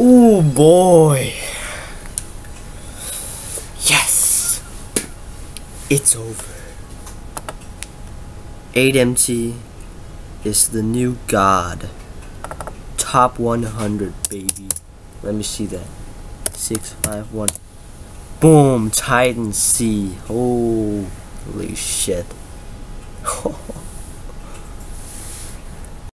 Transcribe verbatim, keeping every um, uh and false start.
Oh boy. Yes. It's over. eight M T is the new god. Top one hundred, baby. Let me see that. six five one. Boom. Titan C. Holy shit.